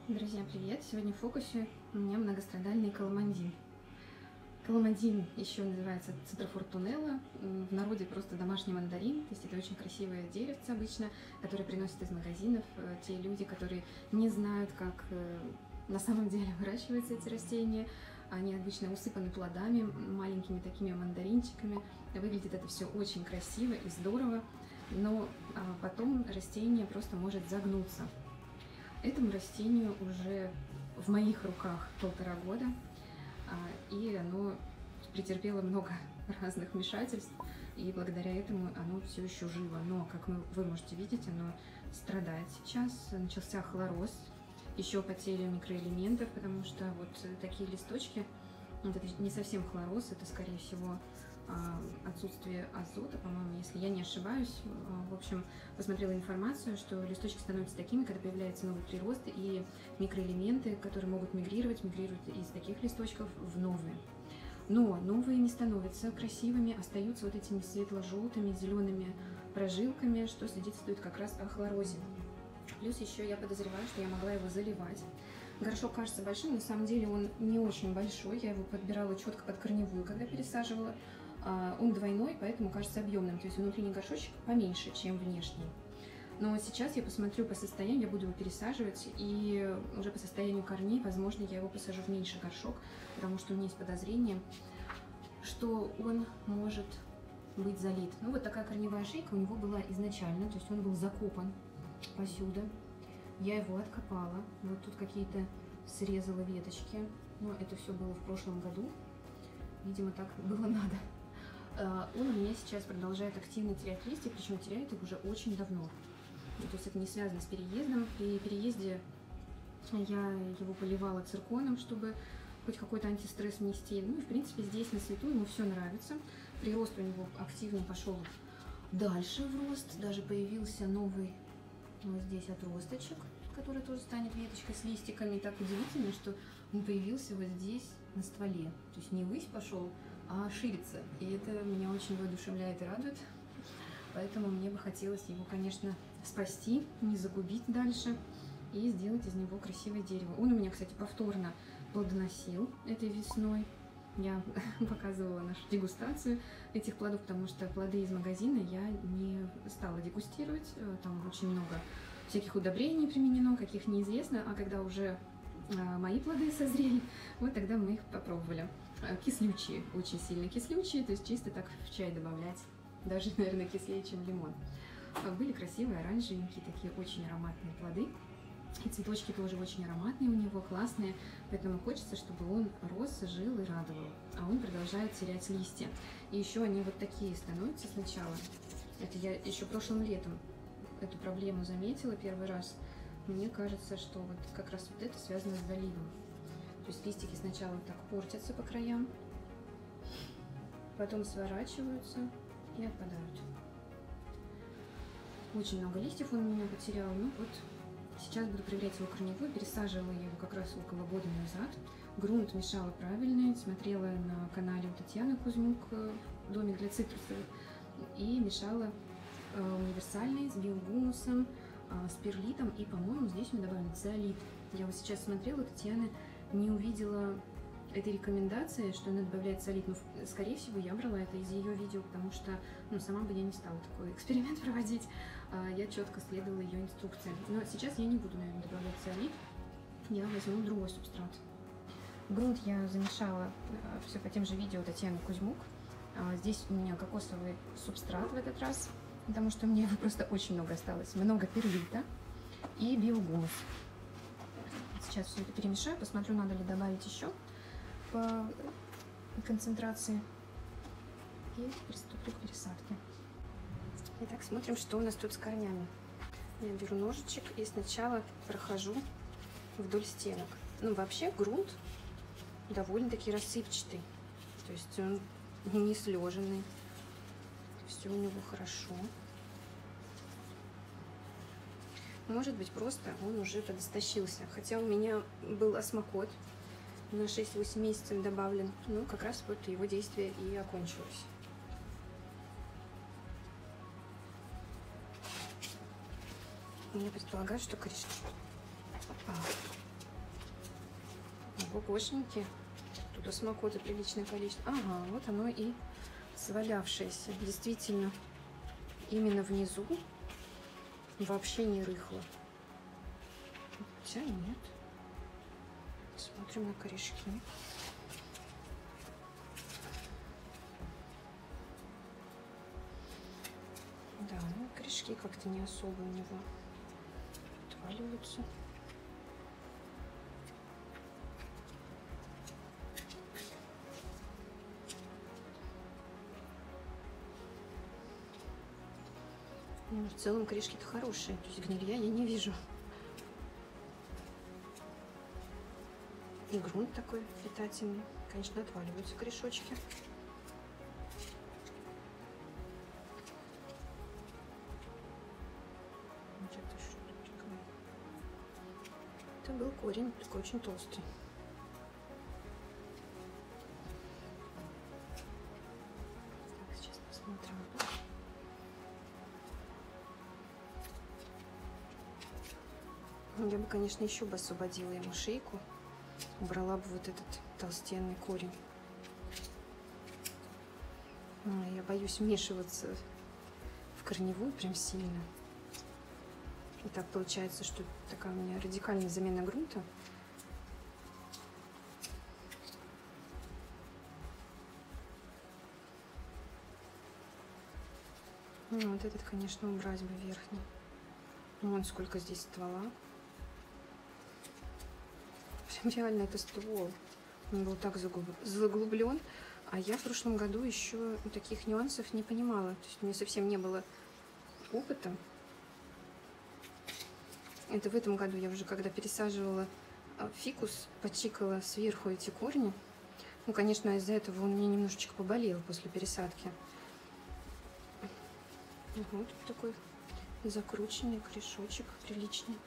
Друзья, привет! Сегодня в фокусе у меня многострадальный каламандин. Каламандин еще называется цитрифортунелла, в народе просто домашний мандарин, то есть это очень красивое деревце обычно, которое приносят из магазинов те люди, которые не знают, как на самом деле выращиваются эти растения. Они обычно усыпаны плодами, маленькими такими мандаринчиками. Выглядит это все очень красиво и здорово, но потом растение просто может загнуться. Этому растению уже в моих руках 1,5 года, и оно претерпело много разных вмешательств, и благодаря этому оно все еще живо. Но, как вы можете видеть, оно страдает сейчас. Начался хлороз, еще потеря микроэлементов, потому что вот такие листочки, это не совсем хлороз, это, скорее всего, отсутствие азота, по-моему, если я не ошибаюсь. В общем, посмотрела информацию, что листочки становятся такими, когда появляется новый прирост, и микроэлементы, которые могут мигрируют из таких листочков в новые. Но новые не становятся красивыми, остаются вот этими светло-желтыми, зелеными прожилками, что свидетельствует как раз о хлорозе. Плюс еще я подозреваю, что я могла его заливать. Горшок кажется большим, на самом деле он не очень большой, я его подбирала четко под корневую, когда пересаживала. Он двойной, поэтому кажется объемным, то есть внутренний горшочек поменьше, чем внешний. Но сейчас я посмотрю по состоянию, я буду его пересаживать, и уже по состоянию корней, возможно, я его посажу в меньший горшок, потому что у меня есть подозрение, что он может быть залит. Ну вот такая корневая шейка у него была изначально, то есть он был закопан посюда. Я его откопала, вот тут какие-то срезала веточки, но это все было в прошлом году, видимо, так было надо. Он у меня сейчас продолжает активно терять листья, причем теряет их уже очень давно. То есть это не связано с переездом. При переезде я его поливала цирконом, чтобы хоть какой-то антистресс внести. Ну и в принципе здесь на свету ему все нравится. Прирост у него активно пошел дальше в рост. Даже появился новый вот здесь отросточек, который тоже станет веточкой с листиками. Так удивительно, что он появился вот здесь на стволе. То есть не ввысь пошел, а ширится. И это меня очень воодушевляет и радует. Поэтому мне бы хотелось его, конечно, спасти, не загубить дальше и сделать из него красивое дерево. Он у меня, кстати, повторно плодоносил этой весной. Я показывала нашу дегустацию этих плодов, потому что плоды из магазина я не стала дегустировать. Там очень много всяких удобрений применено, каких неизвестно. А когда уже мои плоды созрели, вот тогда мы их попробовали. Кислючие, очень сильно кислючие, то есть чисто так в чай добавлять, даже, наверное, кислее, чем лимон. Были красивые, оранжевенькие, такие очень ароматные плоды. И цветочки тоже очень ароматные у него, классные. Поэтому хочется, чтобы он рос, жил и радовал. А он продолжает терять листья. И еще они вот такие становятся сначала. Это я еще прошлым летом эту проблему заметила первый раз. Мне кажется, что вот как раз вот это связано с заливом. То есть листики сначала вот так портятся по краям, потом сворачиваются и отпадают. Очень много листьев он у меня потерял. Ну вот сейчас буду проверять его корневую. Пересаживала я его как раз около года назад. Грунт мешала правильный. Смотрела на канале у Татьяны Кузьмук «Домик для цитрусов». И мешала универсальный с биогумусом, с перлитом. И, по-моему, здесь мне добавили циолит. Я вот сейчас смотрела, у Татьяны не увидела этой рекомендации, что она добавляет циолит. Но, скорее всего, я брала это из ее видео, потому что сама бы я не стала такой эксперимент проводить. Я четко следовала ее инструкции. Но сейчас я не буду, наверное, добавлять циолит. Я возьму другой субстрат. Грунт я замешала все по тем же видео Татьяны Кузьмук. Здесь у меня кокосовый субстрат в этот раз, потому что мне его просто очень много осталось. Много перлита и биогумус. Сейчас все это перемешаю, посмотрю, надо ли добавить еще по концентрации. И приступлю к пересадке. Итак, смотрим, что у нас тут с корнями. Я беру ножичек и сначала прохожу вдоль стенок. Ну, вообще грунт довольно-таки рассыпчатый. То есть он не слеженный. Все у него хорошо. Может быть, просто он уже подостащился. Хотя у меня был осмокот на 6-8 месяцев добавлен. Ну, как раз вот его действие и окончилось. Я предполагаю, что корешки Гошеньки. Тут осмокота приличное количество. Ага, вот оно и свалявшееся. Действительно, именно внизу вообще не рыхло. Хотя нет. Смотрим на корешки. Да, ну корешки как-то не особо у него отваливаются. Ну, в целом корешки-то хорошие, то есть гнилья я не вижу. И грунт такой питательный. Конечно, отваливаются корешочки. Вот это что такое? Это был корень, такой очень толстый. Так, сейчас посмотрим. Я бы, конечно, еще бы освободила ему шейку. Убрала бы вот этот толстенный корень. Я боюсь вмешиваться в корневую прям сильно. И так получается, что такая у меня радикальная замена грунта. Ну, вот этот, конечно, убрать бы верхний. Вон сколько здесь ствола. Прям реально это ствол. Он был так заглублен. А я в прошлом году еще таких нюансов не понимала. То есть у меня совсем не было опыта. Это в этом году я уже, когда пересаживала фикус, почикала сверху эти корни. Ну, конечно, из-за этого он мне немножечко поболел после пересадки. Вот такой закрученный корешочек, приличный.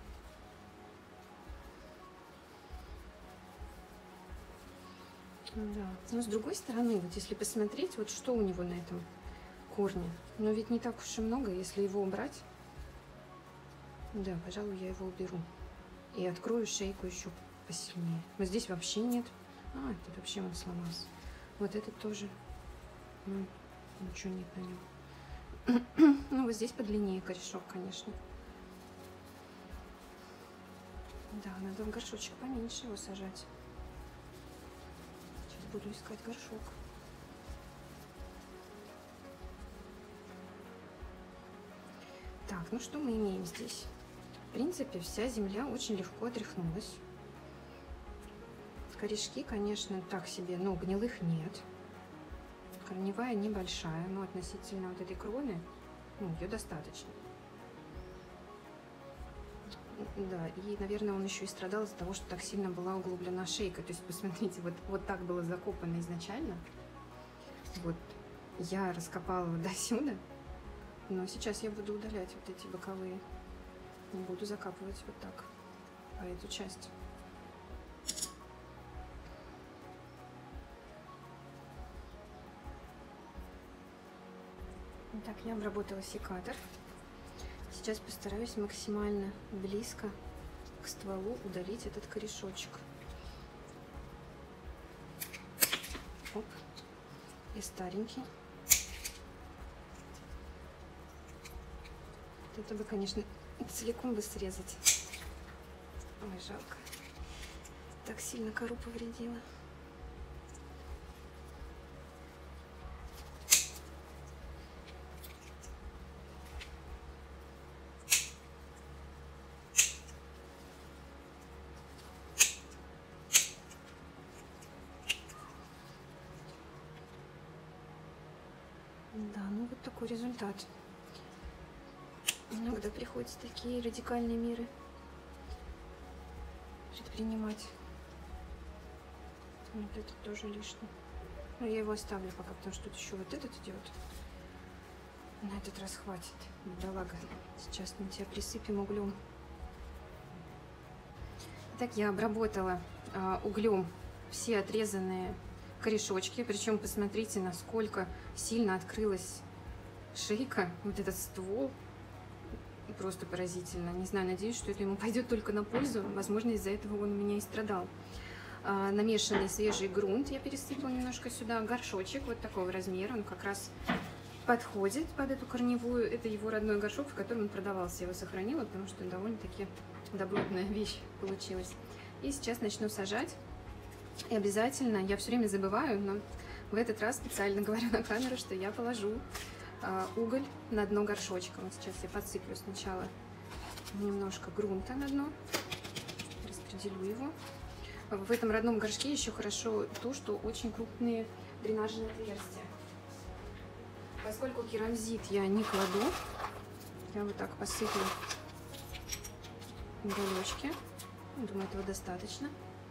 Да. Но с другой стороны, вот если посмотреть, вот что у него на этом корне, но ведь не так уж и много, если его убрать. Да, пожалуй, я его уберу. И открою шейку еще посильнее. Но здесь вообще нет. А, тут вообще он сломался. Вот этот тоже. Ну, ничего нет на нем. Ну, вот здесь подлиннее корешок, конечно. Да, надо в горшочек поменьше его сажать. Сейчас буду искать горшок. Так, ну что мы имеем здесь? В принципе, вся земля очень легко отряхнулась. Корешки, конечно, так себе, но гнилых нет. Корневая небольшая, но относительно вот этой кроны, ну, ее достаточно. Да, и, наверное, он еще и страдал из-за того, что так сильно была углублена шейка. То есть, посмотрите, вот так было закопано изначально. Вот я раскопала его до сюда, но сейчас я буду удалять вот эти боковые. Не буду закапывать вот так, по эту часть. Так, я обработала секатор. Сейчас постараюсь максимально близко к стволу удалить этот корешочек. Оп. И старенький. Это бы, конечно, целиком бы срезать. Ой, жалко. Так сильно кору повредила. Да, ну вот такой результат. Иногда приходится такие радикальные меры предпринимать. Вот этот тоже лишний. Но я его оставлю пока, потому что тут еще вот этот идет. На этот раз хватит. Бедолага. Сейчас мы тебя присыпем углем. Так, я обработала углем все отрезанные корешочки. Причем посмотрите, насколько сильно открылась шейка. Вот этот ствол. Просто поразительно. Не знаю, надеюсь, что это ему пойдет только на пользу. Возможно, из-за этого он у меня и страдал. намешанный свежий грунт. Я пересыпала немножко сюда. Горшочек вот такого размера. Он как раз подходит под эту корневую. Это его родной горшок, в котором он продавался. Я его сохранила, потому что довольно-таки добротная вещь получилась. И сейчас начну сажать. И обязательно, я все время забываю, но в этот раз специально говорю на камеру, что я положу уголь на дно горшочка. Вот сейчас я подсыплю сначала немножко грунта на дно, распределю его. В этом родном горшке еще хорошо то, что очень крупные дренажные отверстия. Поскольку керамзит я не кладу, я вот так посыплю уголечки. Думаю, этого достаточно.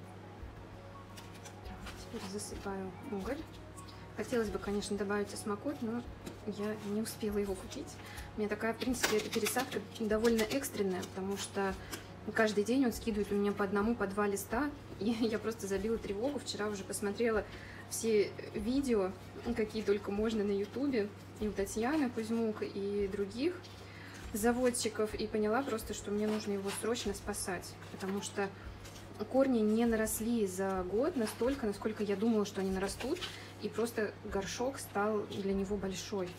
Теперь засыпаю уголь. Хотелось бы, конечно, добавить осмокот, но я не успела его купить. У меня такая, в принципе, эта пересадка довольно экстренная, потому что каждый день он скидывает у меня по одному, по два листа. И я просто забила тревогу. Вчера уже посмотрела все видео, какие только можно на ютубе. И у Татьяны Кузьмук, и других заводчиков. И поняла просто, что мне нужно его срочно спасать. Потому что корни не наросли за год настолько, насколько я думала, что они нарастут. И просто горшок стал для него большой.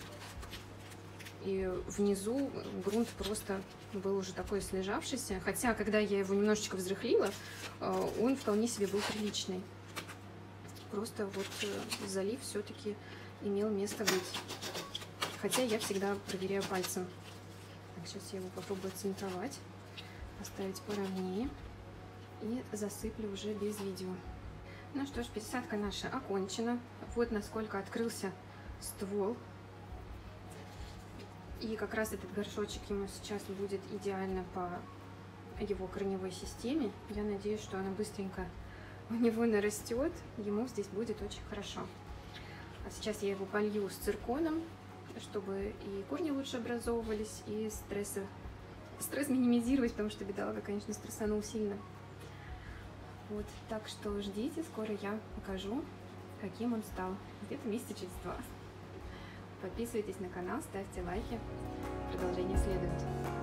И внизу грунт просто был уже такой слежавшийся. Хотя, когда я его немножечко взрыхлила, он вполне себе был приличный. Просто вот залив все-таки имел место быть. Хотя я всегда проверяю пальцем. Так, сейчас я его попробую центровать, поставить поровнее. И засыплю уже без видео. Ну что ж, пересадка наша окончена. Вот насколько открылся ствол. И как раз этот горшочек ему сейчас будет идеально по его корневой системе. Я надеюсь, что она быстренько у него нарастет. Ему здесь будет очень хорошо. А сейчас я его полью с цирконом, чтобы и корни лучше образовывались, и стресс минимизировать, потому что бедолага, конечно, стрессанул сильно. Вот, так что ждите, скоро я покажу, каким он стал, где-то месяца через 2. Подписывайтесь на канал, ставьте лайки, продолжение следует.